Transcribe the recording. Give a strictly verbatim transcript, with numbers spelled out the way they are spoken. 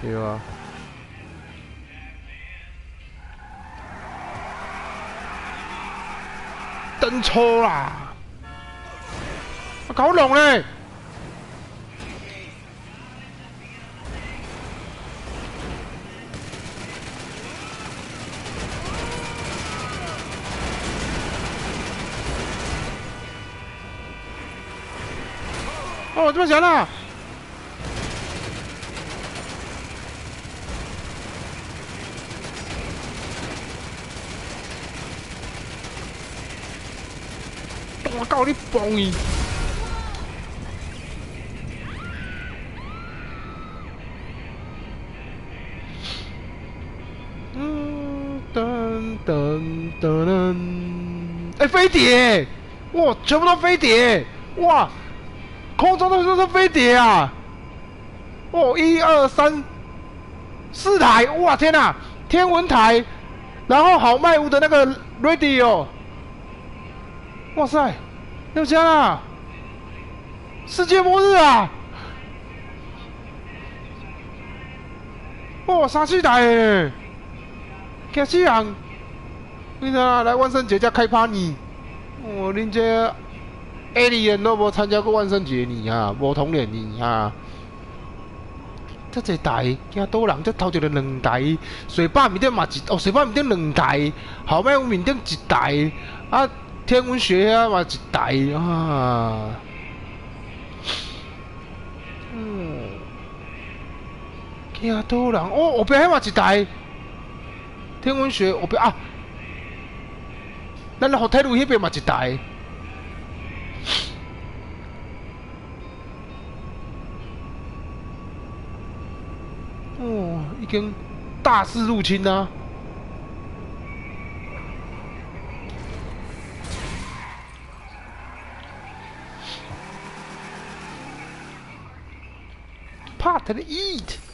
对啊。灯抽啦！啊，搞拢嘞！哦，这么强啊！我告你崩伊！嗯，噔噔噔噔！哎，飞碟！哇，全部都飞碟！哇，空中的都是飞碟啊！哦，一二三，四台！哇，天哪！天文台，然后好麦屋的那个 radio， 哇塞！六枪啊！世界末日啊！哦，三四台诶！惊死人！你知影来万圣节才开趴呢？哦，恁这 alien 都无参加过万圣节呢啊，无童年呢啊！这一台惊倒人，这头一个两台，水坝面顶嘛一哦，水坝面顶两台，后尾有面顶一台，啊，天文学啊嘛一台啊。嗯，惊倒人哦，后壁迄嘛一台，天文学后壁啊，咱后体路迄边嘛一台。哦，已经大肆入侵啊！Part to eat.